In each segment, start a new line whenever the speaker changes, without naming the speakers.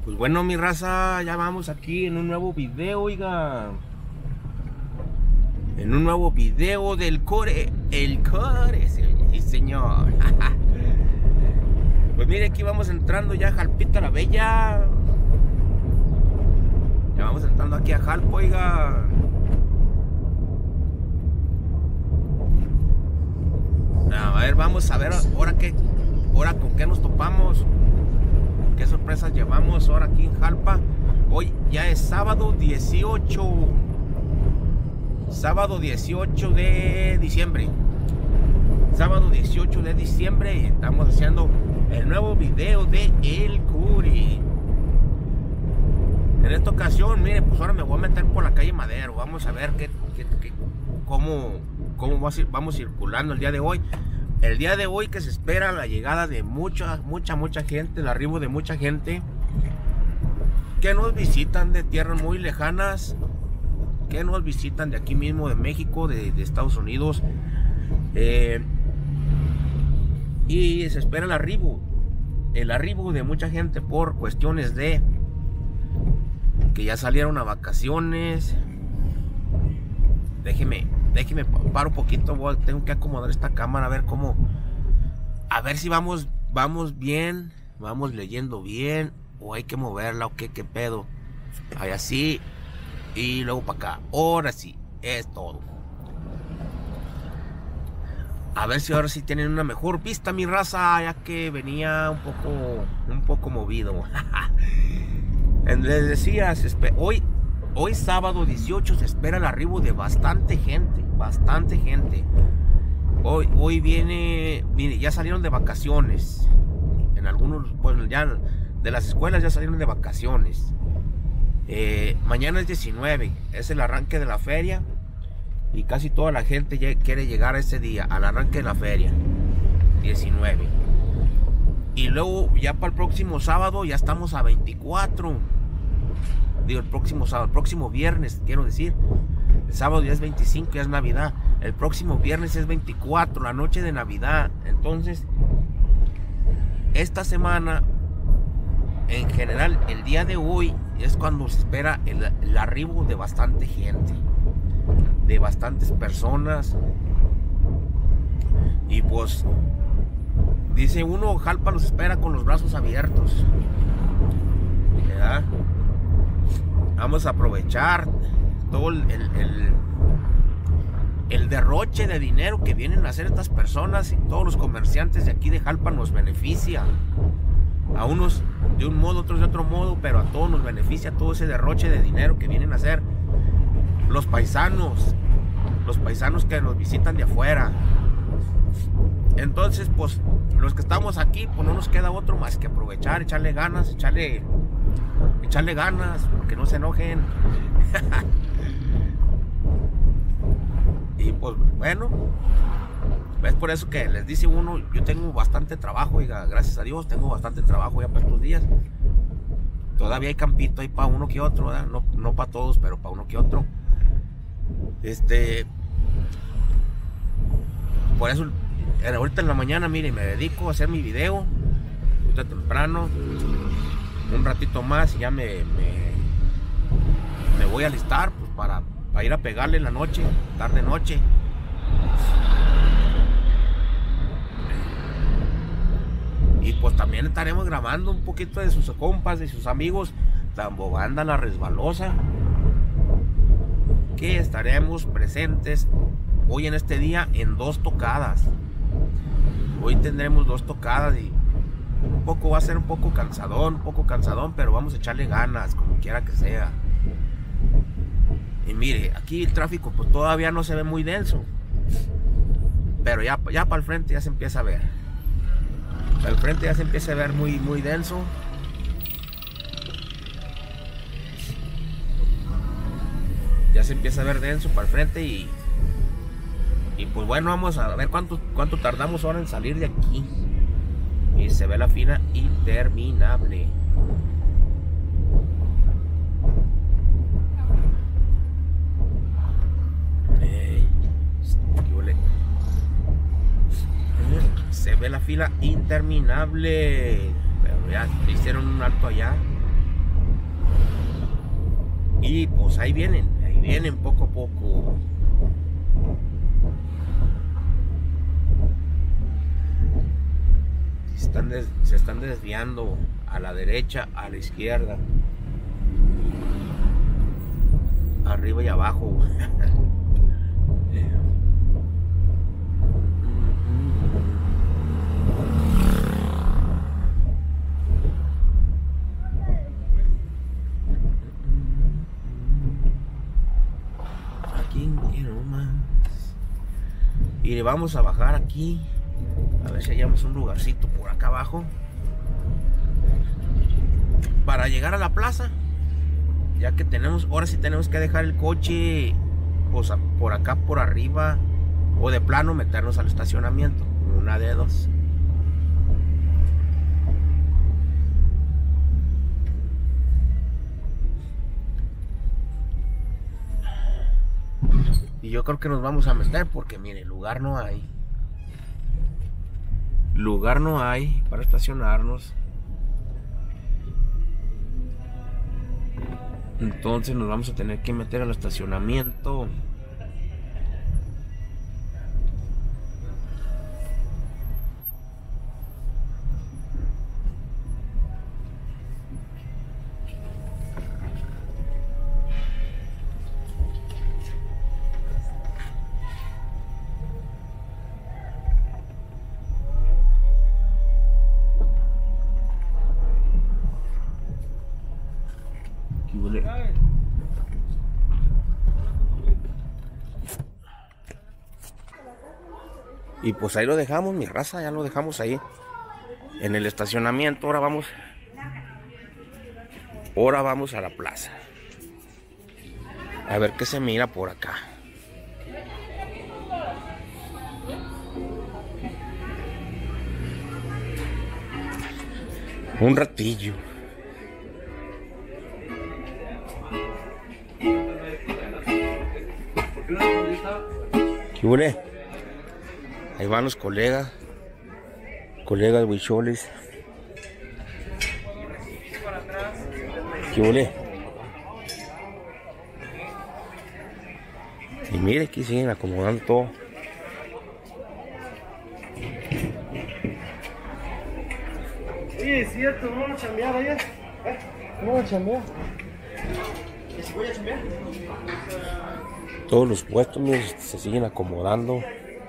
Pues bueno, mi raza, ya vamos aquí en un nuevo video, oiga. En un nuevo video del core. El core, sí señor. Pues mire, aquí vamos entrando ya a Jalpita la Bella. Ya vamos entrando aquí a Jalpo, oiga. A ver, vamos a ver ahora con qué nos topamos. ¿Qué sorpresas llevamos ahora aquí en Jalpa? Hoy ya es sábado 18. Sábado 18 de diciembre. Sábado 18 de diciembre. Y estamos haciendo el nuevo video de El Curi. En esta ocasión, mire, pues ahora me voy a meter por la calle Madero. Vamos a ver cómo vamos circulando el día de hoy. El día de hoy que se espera la llegada de mucha gente, el arribo de mucha gente que nos visitan de tierras muy lejanas, que nos visitan de aquí mismo, de México, de Estados Unidos, y se espera el arribo de mucha gente por cuestiones de que ya salieron a vacaciones. Déjeme paro un poquito, tengo que acomodar esta cámara a ver si vamos bien, vamos leyendo bien, o hay que moverla, o qué pedo. Ahí así, y luego para acá. Ahora sí, es todo. A ver si ahora sí tienen una mejor vista, mi raza, ya que venía un poco movido. Les decía, Hoy sábado 18 se espera el arribo de bastante gente. Hoy viene, ya salieron de vacaciones. En algunos, pues ya de las escuelas ya salieron de vacaciones. Mañana es 19, es el arranque de la feria. Y casi toda la gente ya quiere llegar a ese día, al arranque de la feria, 19. Y luego ya para el próximo sábado ya estamos a 24. Digo, el próximo sábado, el próximo viernes, quiero decir. El sábado ya es 25, ya es Navidad. El próximo viernes es 24, la noche de Navidad. Entonces, esta semana, en general, el día de hoy es cuando se espera el arribo de bastante gente, de bastantes personas. Y pues, dice uno, Jalpa los espera con los brazos abiertos, ¿verdad? Vamos a aprovechar todo el derroche de dinero que vienen a hacer estas personas, y todos los comerciantes de aquí de Jalpa nos beneficia. A unos de un modo, otros de otro modo, pero a todos nos beneficia todo ese derroche de dinero que vienen a hacer los paisanos que nos visitan de afuera. Entonces, pues, los que estamos aquí, pues no nos queda otro más que aprovechar, echarle ganas, echarle ganas, que no se enojen. Y pues bueno, es por eso que les dice uno, yo tengo bastante trabajo, oiga, gracias a Dios tengo bastante trabajo ya para estos días. Todavía hay campito ahí para uno que otro, ¿verdad? No para todos, pero para uno que otro. Por eso ahorita en la mañana, mire, me dedico a hacer mi video ahorita temprano. Un ratito más y ya me voy a alistar, pues, para ir a pegarle en la noche, tarde noche. Y pues también estaremos grabando un poquito de sus compas, de sus amigos, Tambobanda La Resbalosa, que estaremos presentes hoy en este día en 2 tocadas. Hoy tendremos 2 tocadas y va a ser un poco cansadón, pero vamos a echarle ganas, como quiera que sea. Y mire, aquí el tráfico pues todavía no se ve muy denso, pero ya para el frente ya se empieza a ver. Para el frente ya se empieza a ver muy denso. Ya se empieza a ver denso para el frente y pues bueno, vamos a ver cuánto tardamos ahora en salir de aquí. Y se ve la fila interminable. Se ve la fila interminable. Pero ya hicieron un alto allá. Y pues ahí vienen poco a poco. Se están desviando a la derecha, a la izquierda, arriba y abajo. Aquí quiero más. Y le vamos a bajar aquí. A ver si hallamos un lugarcito por acá abajo para llegar a la plaza, ya que ahora sí tenemos que dejar el coche pues, por acá por arriba, o de plano meternos al estacionamiento, una de dos. Y yo creo que nos vamos a meter porque mire, lugar no hay para estacionarnos. Entonces nos vamos a tener que meter al estacionamiento. Y pues ahí lo dejamos, mi raza, ya lo dejamos ahí en el estacionamiento. Ahora vamos a la plaza. A ver qué se mira por acá. Un ratillo. ¿Qué huele? Ahí van los colegas huicholes. ¿Qué huele? Y mire, aquí siguen acomodando todo.
Oye, es cierto, vamos a chambear ayer. Vamos a chambear. ¿Y si voy a chambear?
Todos los puestos, miren, se siguen acomodando.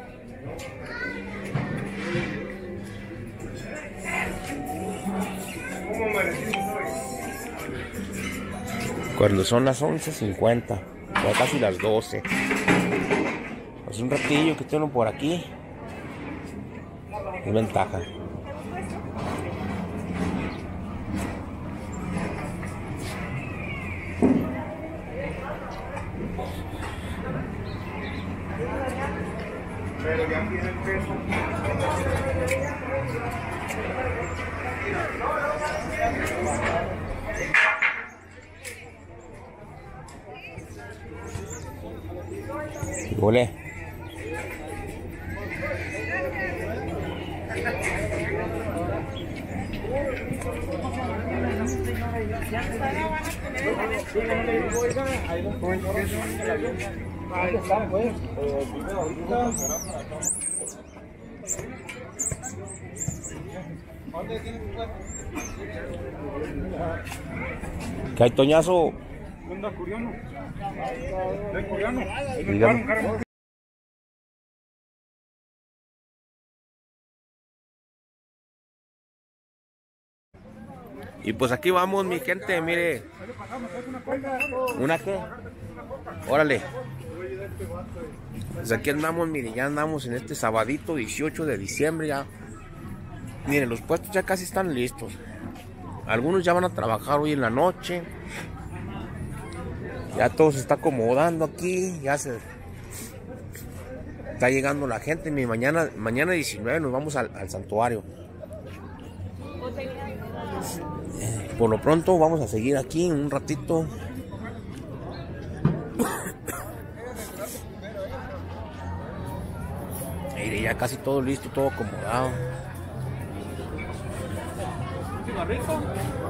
Cuando son las 11:50, ya casi las 12. Pues un ratillo que tengo por aquí. Es ventaja.
Pero ya tiene el peso.
Ole. ¿Qué hay, Toñazo?
¿Onda Curiano? ¿De Curiano?
Dígame. Y pues aquí vamos, mi gente, mire. ¿Una qué? Órale. Pues aquí andamos, mire, ya andamos en este sabadito 18 de diciembre ya. Miren, los puestos ya casi están listos. Algunos ya van a trabajar hoy en la noche. Ya todo se está acomodando aquí. Ya se está llegando la gente. Mire, mañana 19 nos vamos al santuario. Por lo pronto vamos a seguir aquí un ratito. Mire, ya casi todo listo, todo acomodado.
cigarrito?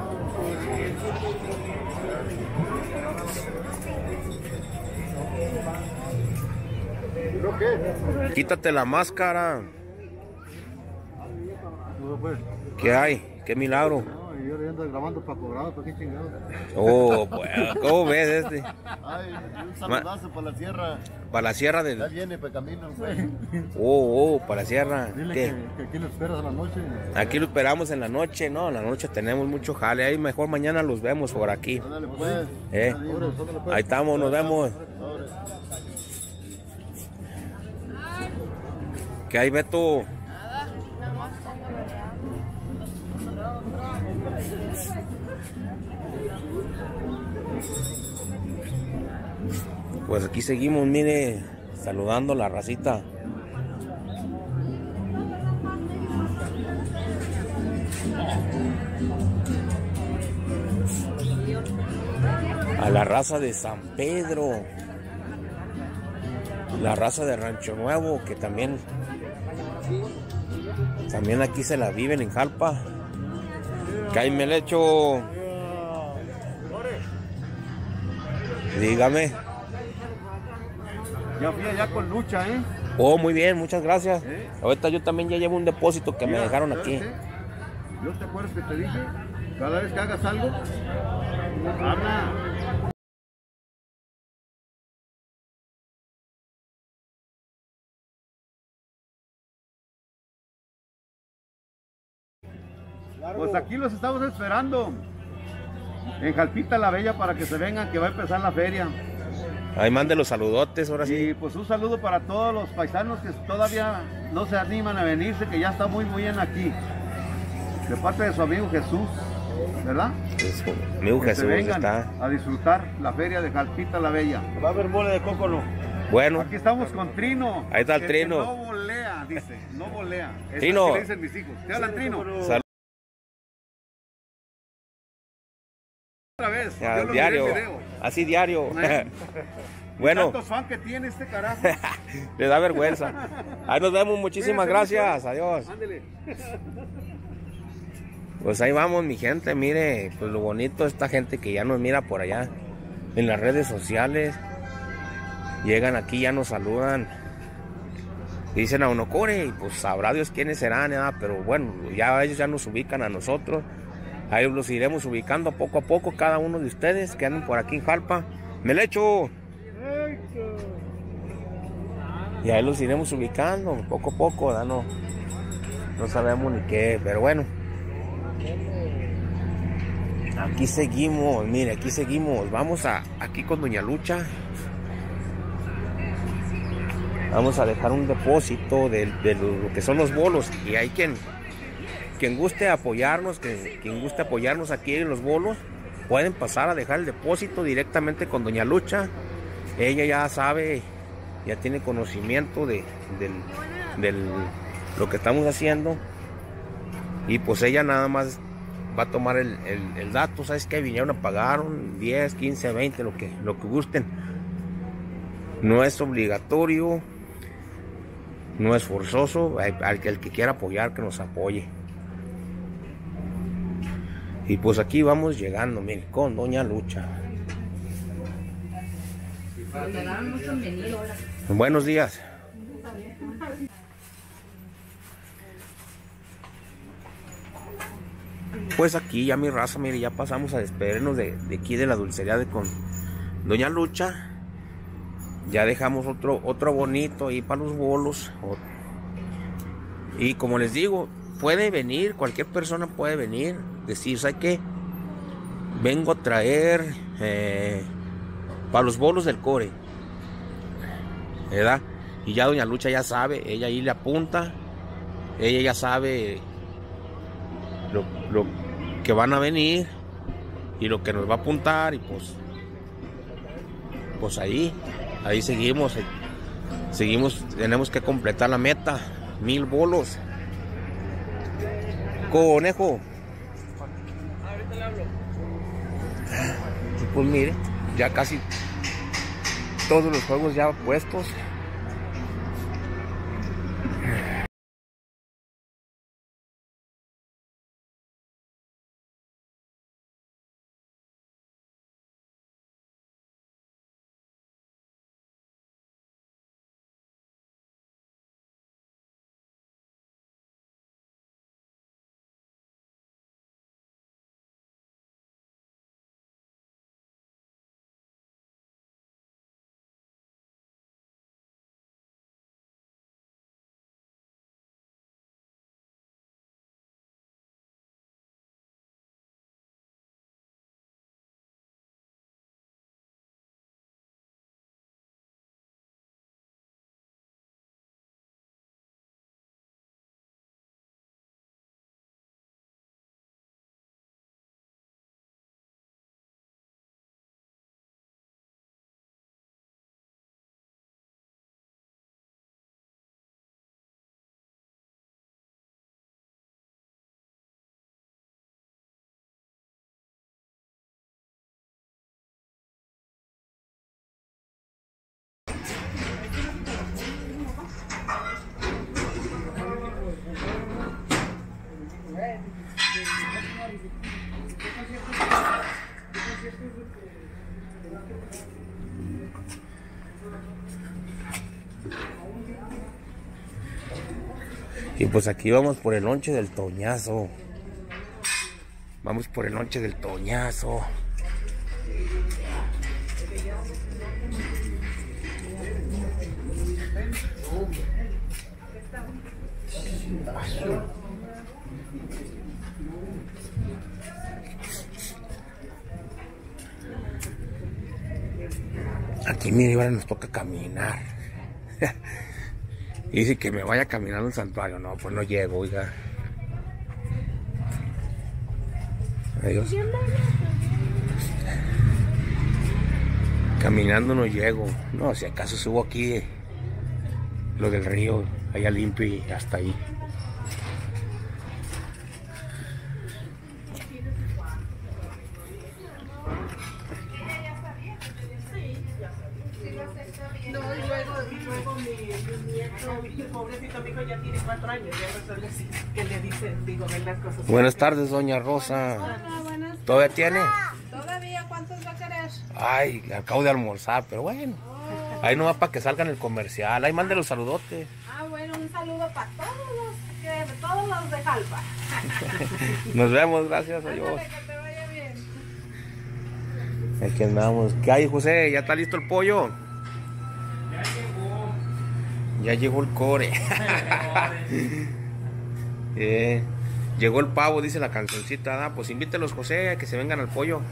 ¿Pero qué?
Quítate la máscara.
No, pues.
¿Qué hay? ¿Qué milagro?
No, y yo le ando grabando para cobrar, ¿para qué chingado?
Oh, bueno, ¿cómo ves este?
Ay, un saludazo para la sierra.
Para la sierra
Ya
del...
viene, para camino.
para la sierra.
Dile
¿Qué?
que aquí lo esperas a la noche.
Aquí lo esperamos en la noche, ¿no? En la noche tenemos mucho jale. Ahí mejor mañana los vemos por aquí.
Ándale, pues.
Ahí estamos, nos vemos. ¿Qué hay, Beto? Pues aquí seguimos, mire, saludando a la racita. A la raza de San Pedro, la raza de Rancho Nuevo, que también aquí se la viven en Jalpa. Caime el hecho. Dígame.
Ya fui allá con Lucha, ¿eh?
Oh, muy bien, muchas gracias. Ahorita yo también ya llevo un depósito que me dejaron aquí.
¿Yo te acuerdas que te dije? Cada vez que hagas algo, habla. Pues aquí los estamos esperando. En Jalpita la Bella para que se vengan, que va a empezar la feria.
Ahí mande los saludotes, ahora sí.
Y pues un saludo para todos los paisanos que todavía no se animan a venirse, que ya está muy bien aquí. De parte de su amigo Jesús, ¿verdad?
Pues, amigo
Que
Jesús
se vengan
está.
a disfrutar la feria de Jalpita la Bella.
Va a haber mole de coco, ¿no?
Bueno,
Aquí estamos con Trino.
Ahí está el Trino.
Que no volea, dice, no volea. Es
Trino.
lo que dicen mis hijos. ¿Te hablan, Trino?
Salud.
Otra vez,
Ya,
yo lo
diario,
miré en video.
así diario.
¿Eh?
Bueno,
Tantos fans que tiene este carajo.
le da vergüenza. Ahí nos vemos, muchísimas
Cuídense
gracias,
mucho.
adiós.
Ándele.
Pues ahí vamos, mi gente, mire, pues lo bonito de esta gente que ya nos mira por allá en las redes sociales. Llegan aquí, ya nos saludan. Dicen a uno, Core, y pues sabrá Dios quiénes serán, ¿verdad? Pero bueno, ya ellos ya nos ubican a nosotros. Ahí los iremos ubicando poco a poco, cada uno de ustedes que andan por aquí en Jalpa. ¡Me le echo! Y ahí los iremos ubicando poco a poco, ¿verdad? No sabemos ni qué, pero bueno. Aquí seguimos, mire, aquí seguimos. Vamos aquí con Doña Lucha. Vamos a dejar un depósito de lo que son los bolos. Y hay quien guste apoyarnos, quien guste apoyarnos aquí en los bolos, pueden pasar a dejar el depósito directamente con Doña Lucha. Ella ya sabe, ya tiene conocimiento de lo que estamos haciendo. Y pues ella nada más va a tomar el dato. ¿Sabes qué? Vinieron a pagar 10, 15, 20, lo que gusten. No es obligatorio, no es forzoso. El que quiera apoyar, que nos apoye. Y pues aquí vamos llegando, mire, con Doña Lucha. Buenos días. Pues aquí ya mi raza, mire, ya pasamos a despedirnos de aquí de la dulcería con Doña Lucha. Ya dejamos otro bonito ahí para los bolos. Y como les digo, puede venir, cualquier persona puede venir, decir, ¿sabe qué? Vengo a traer para los bolos del Core, ¿verdad? Y ya Doña Lucha ya sabe, ella ahí le apunta, ella ya sabe lo que van a venir y lo que nos va a apuntar, y pues ahí seguimos, tenemos que completar la meta, 1000 bolos. Conejo.
Ahorita le hablo.
Pues mire, ya casi todos los juegos ya puestos. Y pues aquí vamos por el lonche del Toñazo. Vamos por el lonche del Toñazo. Aquí mire, ahora nos toca caminar. Y dice que me vaya caminando al santuario. No, pues no llego, oiga. Adiós. Caminando no llego. No, si acaso subo aquí lo del río, allá limpio y hasta ahí.
No, y luego mi nieto, mi pobrecito, mi hijo ya tiene 4 años, ya no solo así, que le dicen, digo, ven las cosas.
Buenas tardes, doña Rosa.
Hola, buenas.
¿Todavía tiene?
Todavía, ¿cuántos va a querer?
Ay, acabo de almorzar, pero bueno. Ahí nomás para que salgan el comercial. Ahí mande los saludotes.
Ah, bueno, un saludo para todos los de Jalpa.
Nos vemos, gracias a Dios.
Ándale, que te vaya bien.
Aquí andamos. ¿Qué hay, José? ¿Ya está listo el pollo? Ya llegó el core. Llegó el pavo, dice la cancioncita. Ah, pues invítelos, José, a que se vengan al pollo.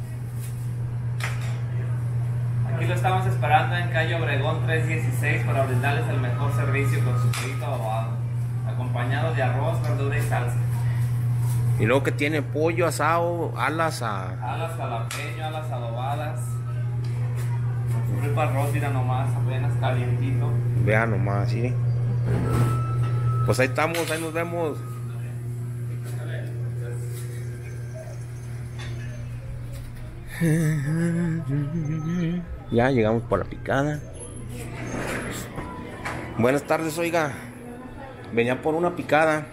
Aquí lo estamos esperando en calle Obregón 316 para brindarles el mejor servicio con su pollito adobado, acompañado de arroz, verdura y salsa.
Y luego que tiene pollo asado, alas
Jalapeño, alas adobadas. Con su rico arroz, mira nomás, apenas calientito.
Vean nomás, ¿sí? Pues ahí estamos, ahí nos vemos. Ya llegamos por la picada. Buenas tardes, oiga. Venía por una picada.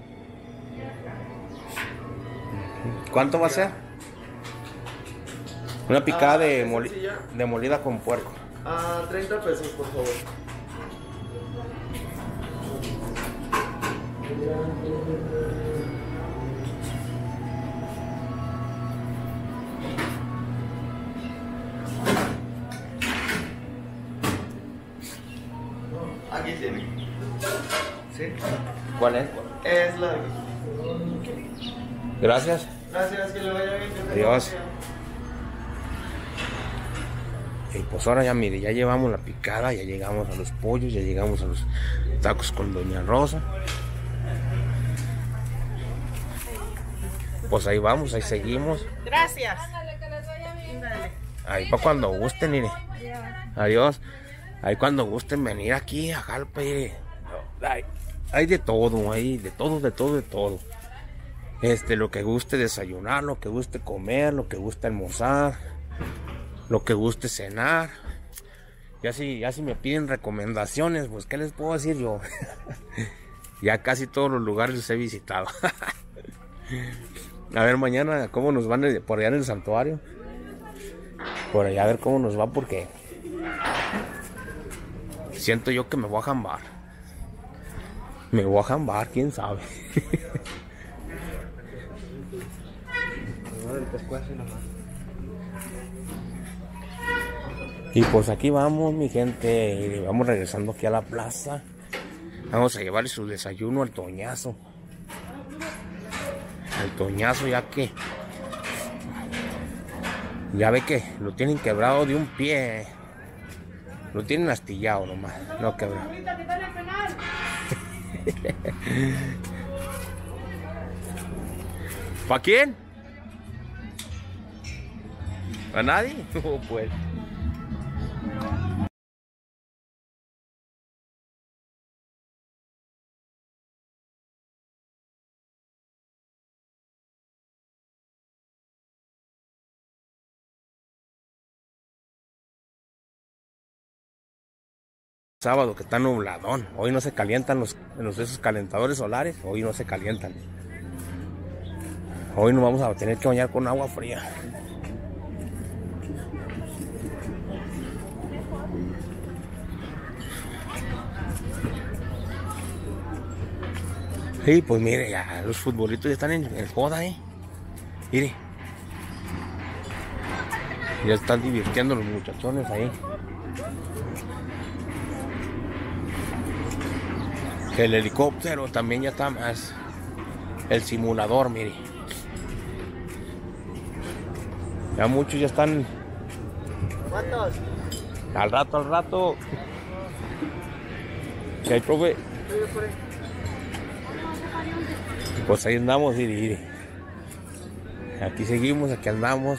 ¿Cuánto va a ser? Una picada de molida con puerco.
30 pesos, por favor. Aquí tiene. ¿Sí?
¿Cuál es?
Es la...
Gracias.
Gracias, que le vaya bien.
Adiós. Y pues ahora ya mire, ya llevamos la picada, ya llegamos a los pollos, ya llegamos a los tacos con doña Rosa. Pues ahí vamos, ahí seguimos.
Gracias.
Ándale, que les vaya bien.
Ahí para cuando gusten, mire. Adiós. Ahí cuando gusten venir aquí a Jalpa, mire. Hay de todo, hay de todo, de todo, de todo. Lo que guste desayunar, lo que guste comer, lo que guste almorzar, lo que guste cenar. Ya si me piden recomendaciones, pues ¿qué les puedo decir yo? Ya casi todos los lugares los he visitado. A ver mañana cómo nos van por allá en el santuario. Por allá a ver cómo nos va, porque siento yo que me voy a jambar. Me voy a jambar, quién sabe. Y pues aquí vamos, mi gente. Vamos regresando aquí a la plaza. Vamos a llevarle su desayuno al Toñazo. Al Toñazo, ya que ya ve que lo tienen quebrado de un pie. Lo tienen astillado nomás, no quebrado. ¿Para quién? ¿A nadie? Oh, pues. Sábado que está nubladón. Hoy no se calientan los esos calentadores solares. Hoy no se calientan. Hoy nos vamos a tener que bañar con agua fría. Sí, pues mire, ya los futbolitos ya están en joda, Mire. Ya están divirtiendo los muchachones ahí. El helicóptero también ya está más. El simulador, mire. Ya muchos ya están.
¿Cuántos?
Al rato. ¿Qué hay, profe? Pues ahí andamos, mire. Aquí seguimos, aquí andamos.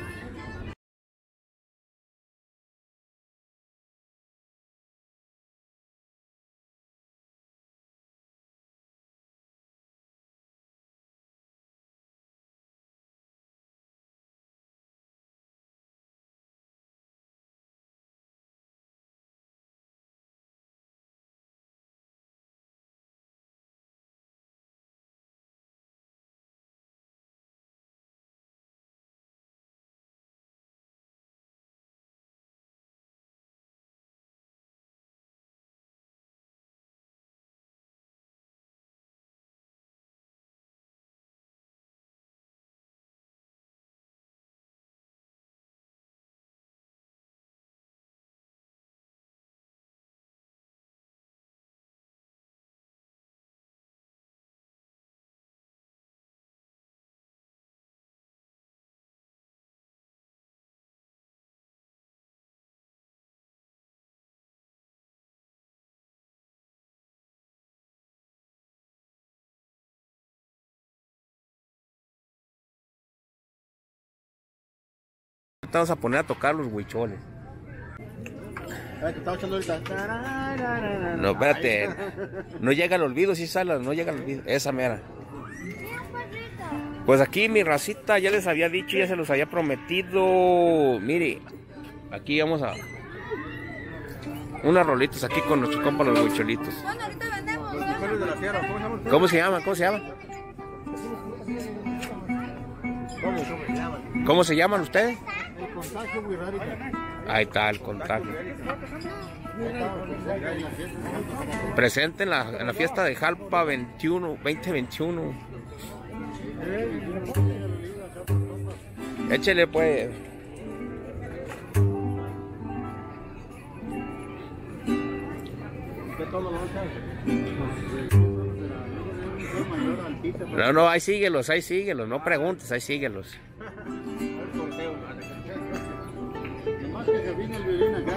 Vamos a poner a tocar los huicholes. No, espérate. No llega al olvido, si sale, no llega al olvido. Esa mera. Pues aquí mi racita ya les había dicho, ya se los había prometido. Mire, aquí vamos a unas rolitas aquí con nuestros compas los huicholitos. ¿Cómo se llama? ¿Cómo se llama? ¿Cómo se llaman ustedes?
El contagio muy raro.
Ahí está el contagio. Presente en la fiesta de Jalpa 2021. Échele pues. No, ahí síguelos, no preguntes, ahí síguelos.
Nomás que se vino el violín acá.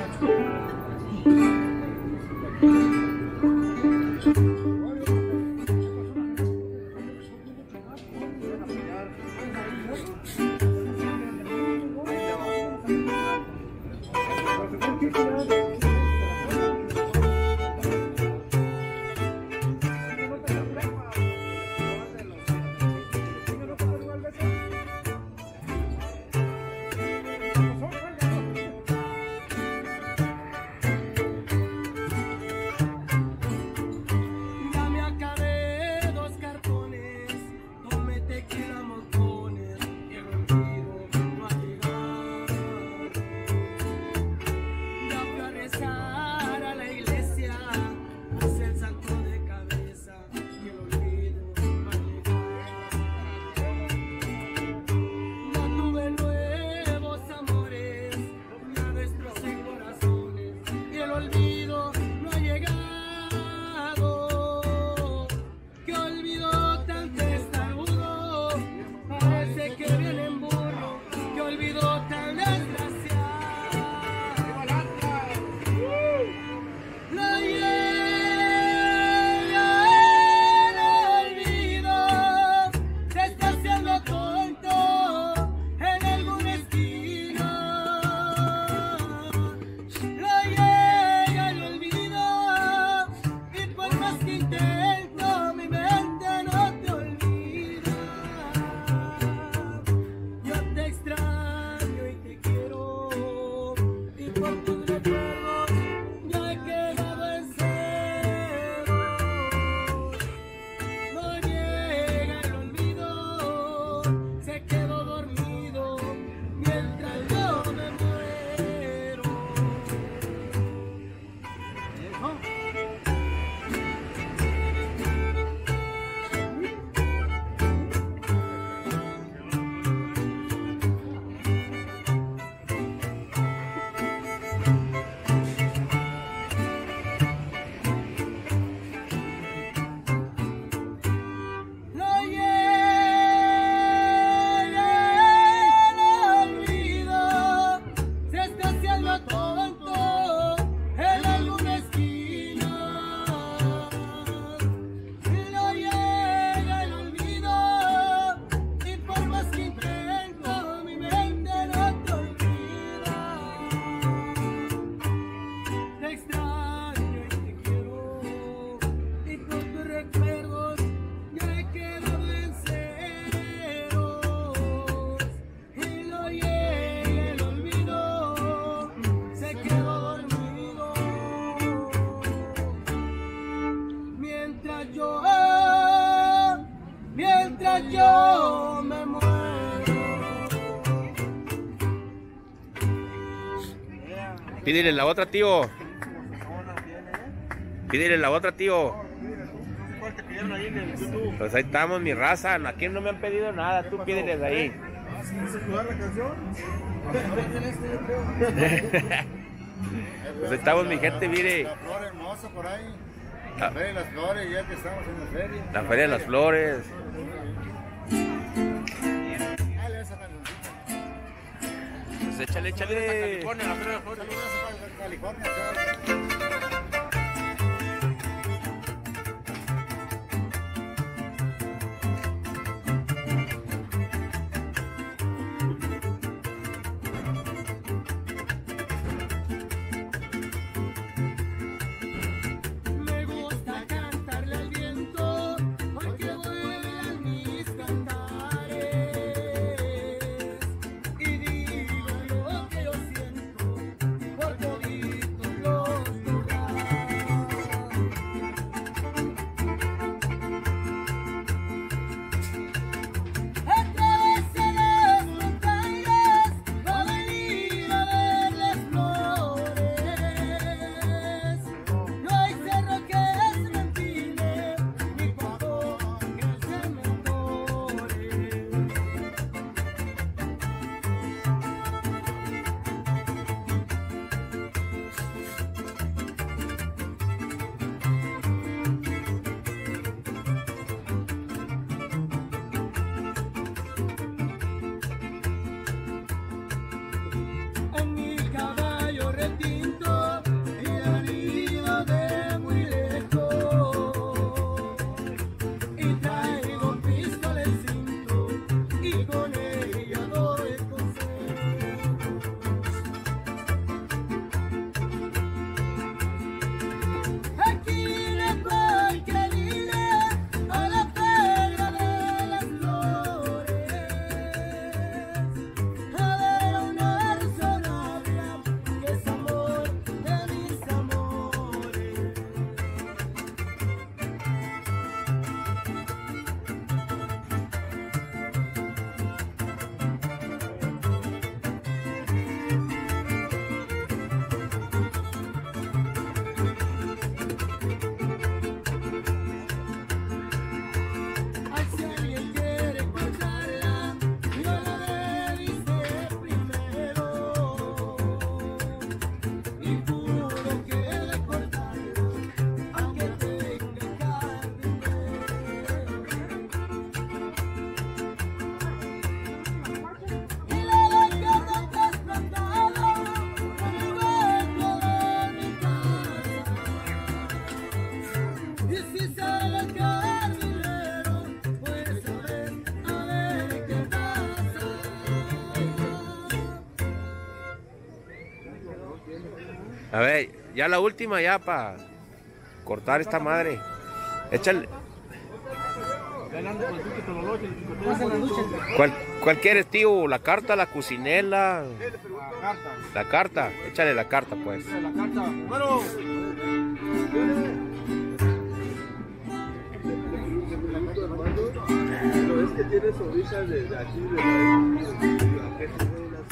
mientras yo me muero.
Pídele la otra, tío. Pídele la otra, tío. Pues ahí estamos, mi raza. Aquí no me han pedido nada. Tú pídeles ahí. Pues ahí estamos, mi gente, mire.
La flor hermosa por ahí. La feria de las flores, ya que estamos en la feria.
La feria de las flores.
Dale esa cancioncita.
Pues échale, échale.
California, la feria de las flores. California,
Me gusta cantarle al viento porque vuelan mis cantares y digo lo que yo siento por toditos los lugares. Atravesé las montañas para venir a ver las flores. No hay cerro que se me empine, ni cuando que se me adore. En mi caballo retinto y venido de muy lejos y traigo pistola en cinto y con ella doy consejos. Aquí le voy querida a la feria de las flores a ver a una razonable que es amor de mis amores. Ay, si alguien quiere cortarla, yo la revisé primero y juro que he de cortarla, aunque tenga carne. Y la dejo trasplantada en el hueco de mi casa. Y si sale el carrilero, pues a ver qué pasa.
A ver, ya la última ya para cortar esta madre. Échale. ¿Cuál quieres, tío? ¿La carta, la cocinela? La carta. Échale la carta, pues.
La carta. Bueno.
Pero es que tiene sonrisas de aquí, de la...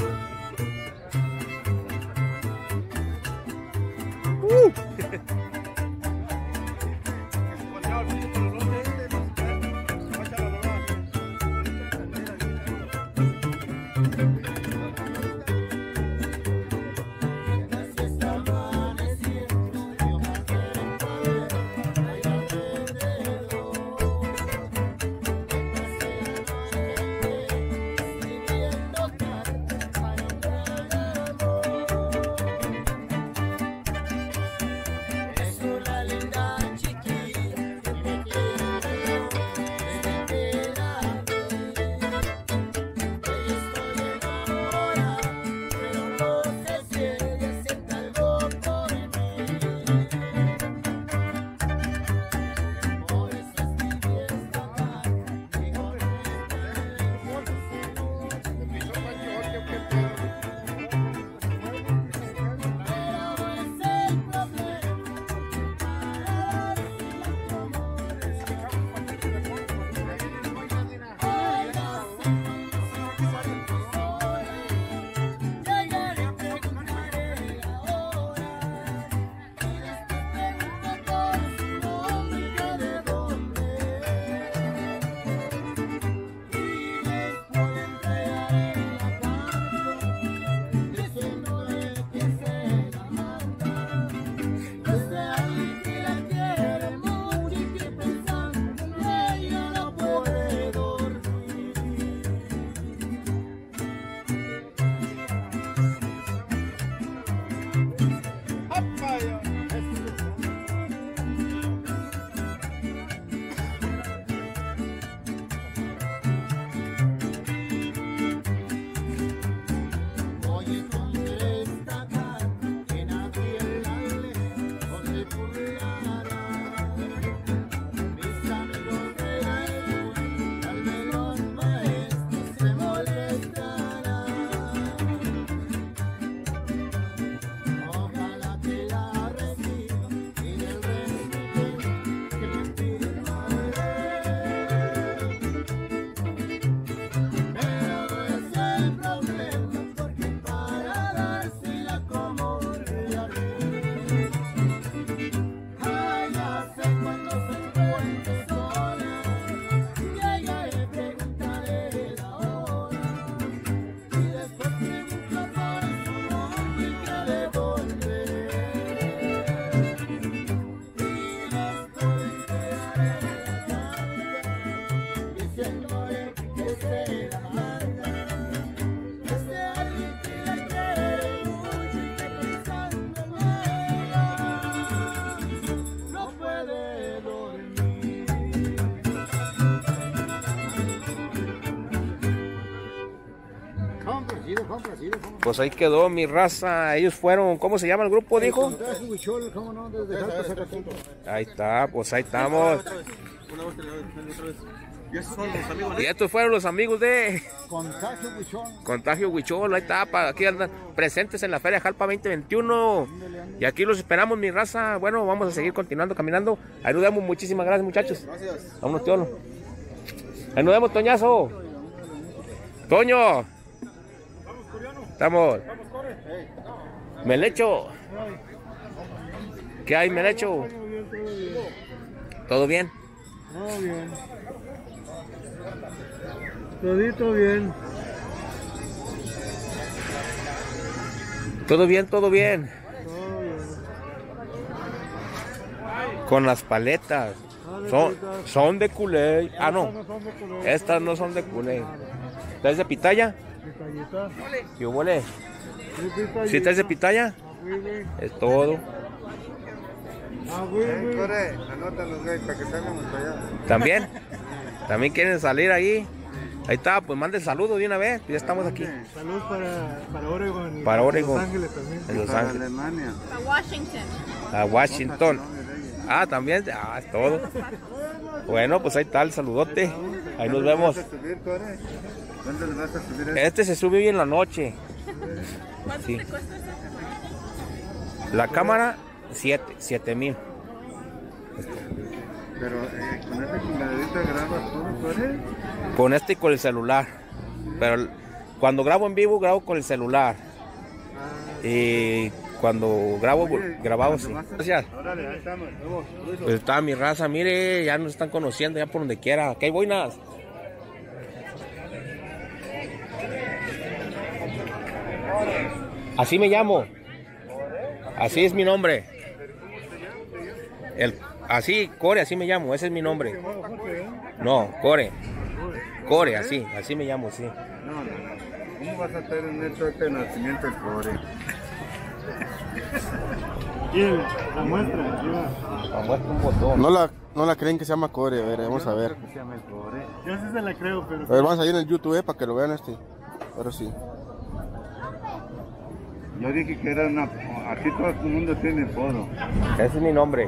Así está amaneciendo, yo me quiero poder alrededor. Escribiendo cartas para entrar al amor.
Pues ahí quedó mi raza. Ellos fueron, ¿cómo se llama el grupo, dijo? Ahí está, pues ahí estamos. Y estos fueron los amigos de Contagio Huichol. Ahí está, para aquí andan presentes en la Feria Jalpa 2021. Y aquí los esperamos, mi raza. Bueno, vamos a seguir continuando caminando. Ahí nos vemos, muchísimas gracias, muchachos. Vámonos, tío. Ahí nos vemos, Toñazo. Toño. Estamos. Melecho. ¿Qué hay, Melecho? ¿Todo bien?
Todo bien. Todito bien.
Todo bien, todo bien. Con las paletas. Son de culé. Ah, no. Estas no son de culé. ¿Estás de pitaya? ¿Qué huele? ¿Sí estás de pitaya? Es todo. ¿También? ¿También quieren salir ahí? Ahí está, pues manden saludos de una vez, ya estamos aquí.
Saludos para Oregon.
Para Oregon.
Los Ángeles también.
En Los Ángeles.
Alemania.
A Washington.
A Washington. Ah, también. Ah, es todo. Bueno, pues ahí está el saludote. Ahí nos vemos.
¿Dónde le vas a subir?
Este se sube hoy en la noche. Sí. La cámara, 7,000.
Pero con esta chingaderita grabas todo, Core.
Con este y con el celular. Pero cuando grabo en vivo, grabo con el celular. Y cuando grabo, grabado sí. Gracias.
Órale, ahí estamos.
Pues está mi raza, mire, ya nos están conociendo ya por donde quiera. Aquí hay boinas. Así me llamo. Así es mi nombre. Así, Core, así me llamo, ese es mi nombre. No, Core. Core, así me llamo, sí.
No. ¿Cómo vas a tener este nacimiento el Core?
La muestra,
La muestra un botón.
No la creen que se llama Core, a ver, vamos a ver.
Que se llama el Core.
yo sí se la creo, pero...
A ver, vamos a ir en el YouTube, para que lo vean Ahora sí.
Yo dije que era una... Aquí todo el mundo tiene apodo.
Ese es mi nombre.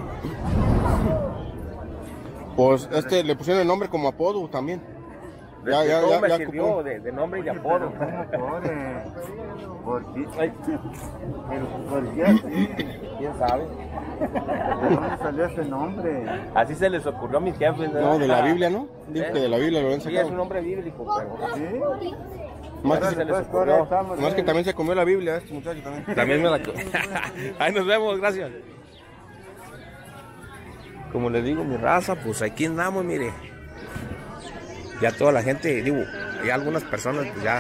Pues le pusieron el nombre como apodo también.
Todo me sirvió de nombre y de apodo.
Core. ¿Por qué?
Ay,
Pero, ¿por qué así?
¿quién sabe?
¿De dónde salió ese nombre?
Así se les ocurrió a mis jefes.
No, de la Biblia, ¿no? Dijo que de la Biblia lo habían
Sí, es un
sacado.
nombre bíblico, pero...
¿Sí?
Más que,
se les
Pues, Core,
ocurrió.
estamos
más que
bien.
también se comió la Biblia este muchacho también.
También me la... Ahí nos vemos, gracias. Como les digo, mi raza, pues aquí andamos, mire. Ya toda la gente, digo, ya algunas personas, pues ya...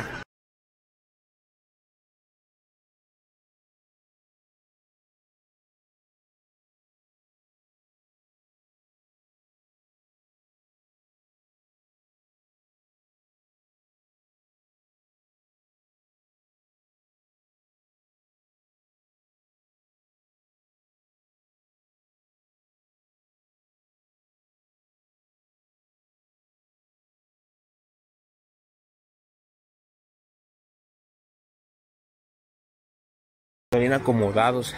bien acomodados.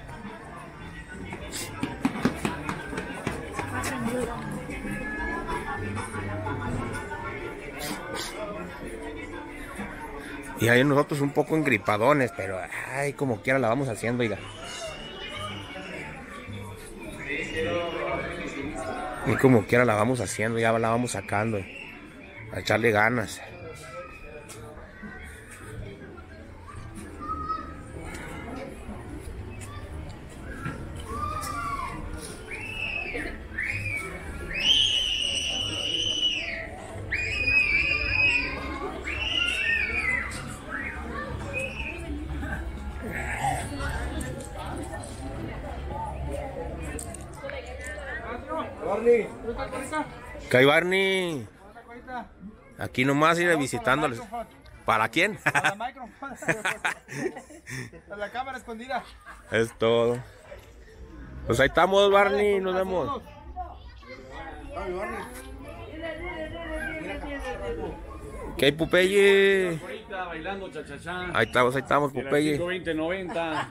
Y ahí nosotros un poco engripadones, pero ay, como quiera la vamos haciendo, oiga. Y como quiera la vamos haciendo, ya la vamos sacando, a echarle ganas. ¿Qué hay, Barney? Aquí nomás ir visitándoles. ¿Para quién?
Para la micrófono. A la cámara escondida.
Es todo. Pues ahí estamos, Barney. Nos vemos. ¿Qué hay, Popeye?
Ahorita bailando chachachán.
Ahí estamos, Popeye.
520-90.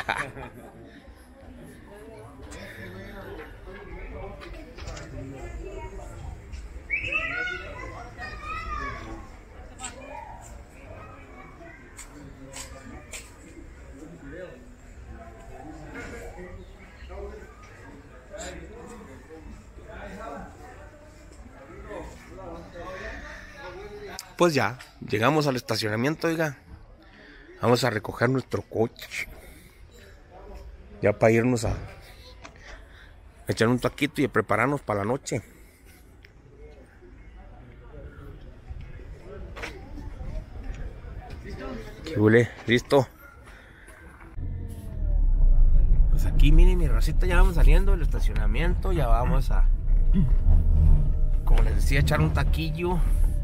Pues ya, llegamos al estacionamiento, oiga. Vamos a recoger nuestro coche. Ya para irnos a echar un taquito y a prepararnos para la noche. ¿Qué huele? ¿Listo? Pues aquí, miren, mi racita, ya vamos saliendo del estacionamiento. Ya vamos a, como les decía, echar un taquillo.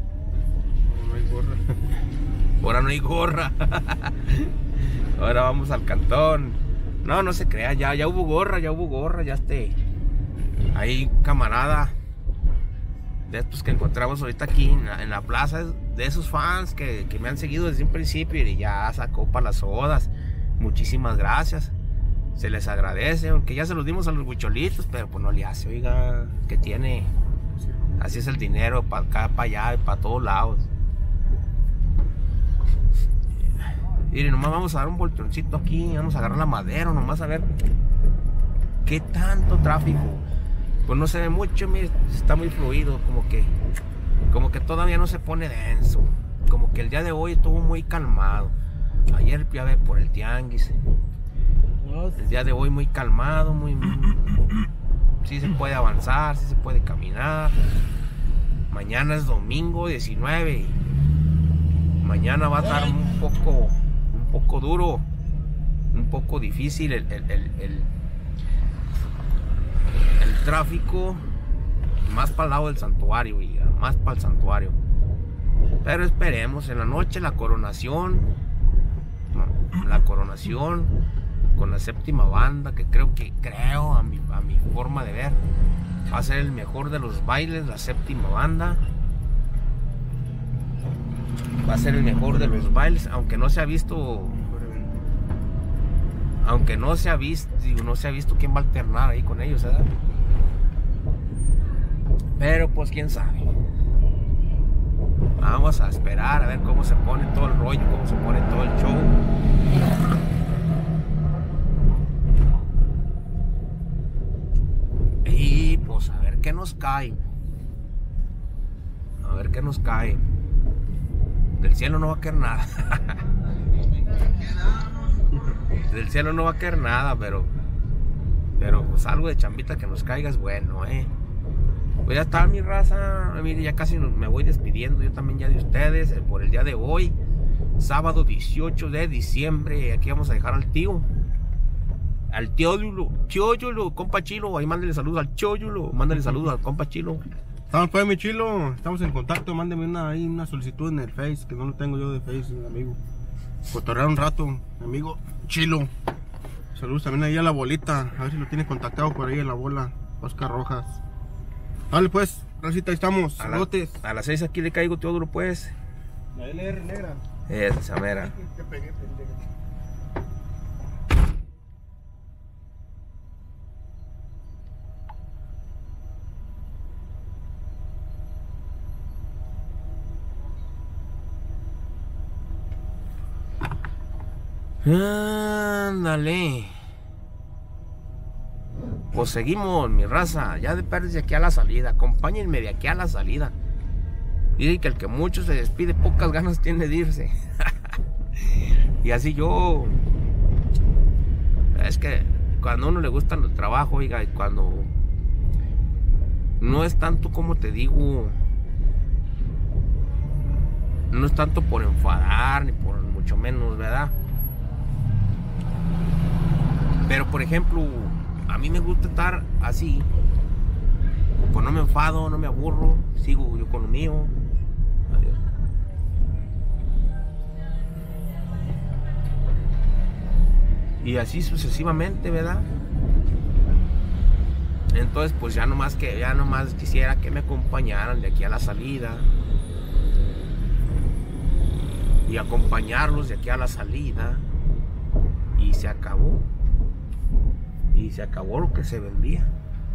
Ahora no hay gorra. Ahora vamos al cantón. No se crea, ya hubo gorra, ya hay camarada de estos que encontramos ahorita aquí en la plaza, de esos fans que me han seguido desde un principio y ya sacó para las sodas. Muchísimas gracias. Se les agradece, aunque ya se los dimos a los huicholitos, pero pues no le hace, oiga, que tiene. Así es el dinero, para acá, para allá, para todos lados. Miren, nomás vamos a dar un volteoncito aquí, vamos a agarrar la madera, nomás a ver qué tanto tráfico. Pues no se ve mucho, mire, está muy fluido, como que todavía no se pone denso. Como que el día de hoy estuvo muy calmado. Ayer ya ve por el tianguis. El día de hoy muy calmado, sí se puede avanzar, sí se puede caminar. Mañana es domingo 19. Mañana va a estar un poco duro, un poco difícil el tráfico, más para el lado del santuario, más para el santuario. Pero esperemos, en la noche la coronación con la séptima banda, que creo a mi forma de ver va a ser el mejor de los bailes. La séptima banda va a ser el mejor de los bailes, aunque no se ha visto quién va a alternar ahí con ellos, ¿verdad? Pero pues quién sabe. Vamos a esperar a ver cómo se pone todo el rollo, cómo se pone todo el show. Y pues a ver qué nos cae. A ver qué nos cae. Del cielo no va a caer nada. Del cielo no va a caer nada, pero pues algo de chambita que nos caiga es bueno, Pues ya está, mi raza. Mire, ya casi me voy despidiendo yo también ya de ustedes por el día de hoy, sábado 18 de diciembre. Aquí vamos a dejar al tío Yulo, compa Chilo. Ahí mándale saludos al tío Yulo, mándale saludos al compa Chilo.
Estamos pues, mi Chilo, estamos en contacto. Mándeme una solicitud en el Face, que no lo tengo yo de Face, amigo. Cotorrear un rato, amigo Chilo. Saludos también ahí a la bolita, a ver si lo tiene contactado por ahí en la bola, Oscar Rojas. Dale pues, Racita, ahí estamos. Saludos.
A las 6 aquí le caigo todo, pues.
La LR negra.
Esa mera.
Te pegué, pendejo.
Ándale. Pues seguimos, mi raza. Ya de perderse aquí a la salida. Acompáñenme de aquí a la salida. Dicen que el que mucho se despide, pocas ganas tiene de irse. Y así yo. Es que cuando a uno le gusta el trabajo, oiga, y cuando no es tanto, como te digo, no es tanto por enfadar, ni por mucho menos, ¿verdad? Pero por ejemplo, a mí me gusta estar así, pues no me enfado, no me aburro, sigo yo con lo mío. Adiós. Y así sucesivamente, ¿verdad? Entonces pues ya nomás quisiera que me acompañaran de aquí a la salida. Y acompañarlos de aquí a la salida. Y se acabó. Y se acabó lo que se vendía.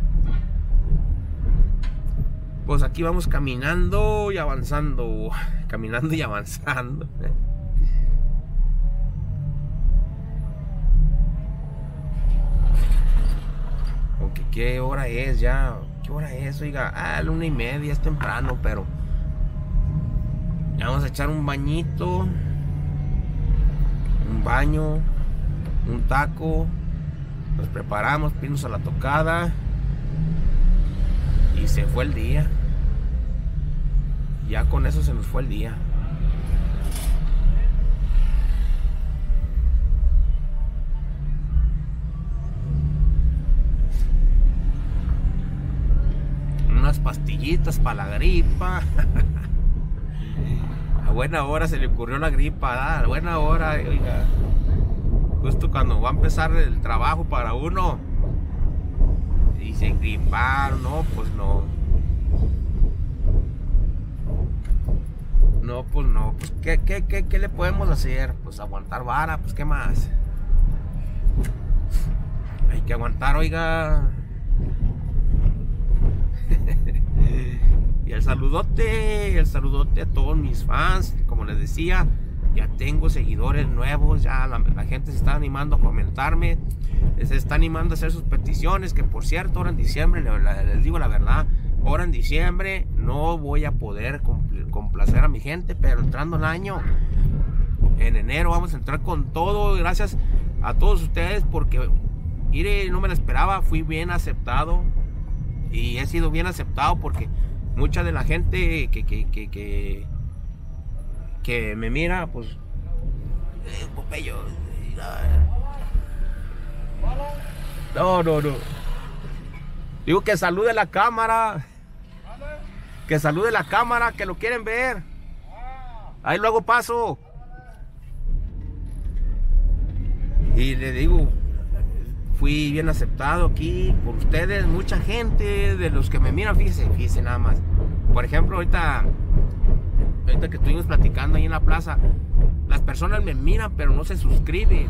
Pues aquí vamos caminando y avanzando. Caminando y avanzando. Aunque qué hora es ya. ¿Qué hora es? Oiga, la 1:30, es temprano, pero ya vamos a echar un bañito, un baño, un taco. Nos preparamos, pinos a la tocada. Y se fue el día. Ya con eso se nos fue el día. Unas pastillitas para la gripa. A buena hora se le ocurrió la gripa, a buena hora, oiga. Justo cuando va a empezar el trabajo para uno. Y se engriparon, no, pues no. No, pues no. Pues ¿qué le podemos hacer? Pues aguantar vara, pues qué más. Hay que aguantar, oiga. Y el saludote a todos mis fans. Como les decía, ya tengo seguidores nuevos. Ya la gente se está animando a comentarme. Se está animando a hacer sus peticiones. Que por cierto, ahora en diciembre, les digo la verdad, ahora en diciembre no voy a poder complacer a mi gente. Pero entrando el año, en enero vamos a entrar con todo. Gracias a todos ustedes, porque mire, no me lo esperaba. Fui bien aceptado. Y he sido bien aceptado porque mucha de la gente que me mira, pues Popeye, no. Digo que salude la cámara. Que salude la cámara, que lo quieren ver. Ahí luego paso. Y le digo, fui bien aceptado aquí por ustedes, mucha gente de los que me miran, fíjese nada más. Por ejemplo, ahorita que estuvimos platicando ahí en la plaza, las personas me miran pero no se suscriben.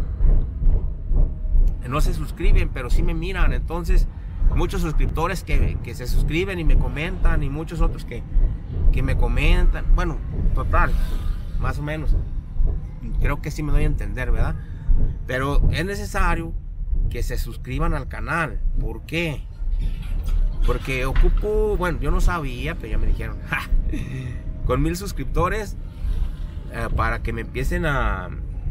No se suscriben, pero sí me miran. Entonces, muchos suscriptores que se suscriben y me comentan, y muchos otros que me comentan. Bueno, total, más o menos. Creo que sí me doy a entender, ¿verdad? Pero es necesario que se suscriban al canal. ¿Por qué? Porque ocupo, bueno, yo no sabía, pero ya me dijeron, ¡ja! Con 1000 suscriptores, para que me empiecen a,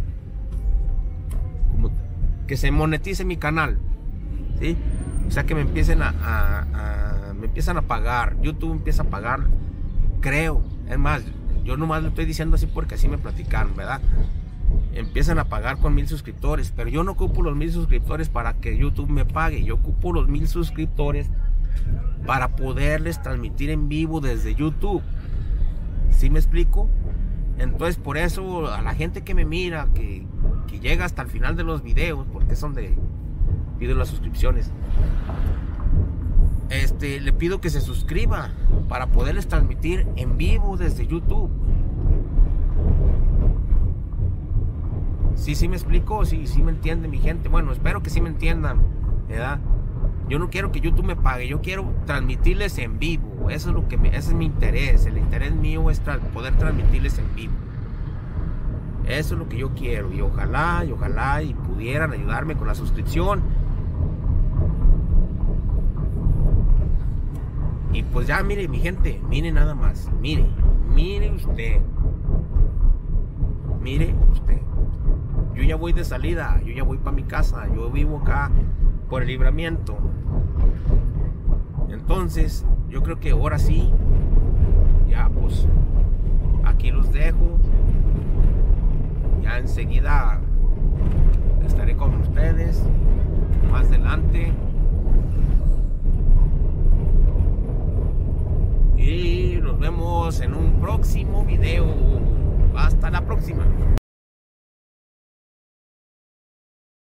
como, que se monetice mi canal, ¿sí? O sea, que me empiecen me empiezan a pagar. YouTube empieza a pagar, creo. Es más, yo nomás lo estoy diciendo así porque así me platicaron, ¿verdad? Empiezan a pagar con 1000 suscriptores, pero yo no ocupo los 1000 suscriptores para que YouTube me pague. Yo ocupo los 1000 suscriptores para poderles transmitir en vivo desde YouTube. ¿Sí me explico? Entonces, por eso a la gente que me mira, que llega hasta el final de los videos, porque es donde pido las suscripciones, le pido que se suscriba para poderles transmitir en vivo desde YouTube. Sí me explico, sí me entiende mi gente. Bueno, espero que sí me entiendan, ¿verdad? Yo no quiero que YouTube me pague, yo quiero transmitirles en vivo. Eso es lo que ese es mi interés. El interés mío es poder transmitirles en vivo. Eso es lo que yo quiero. Y ojalá y pudieran ayudarme con la suscripción. Y pues ya, mire mi gente, mire nada más. Mire usted. Mire usted. Yo ya voy de salida, yo ya voy para mi casa. Yo vivo acá por el Libramiento. Entonces, yo creo que ahora sí, ya pues, aquí los dejo. Ya enseguida estaré con ustedes más adelante. Y nos vemos en un próximo video. Hasta la próxima.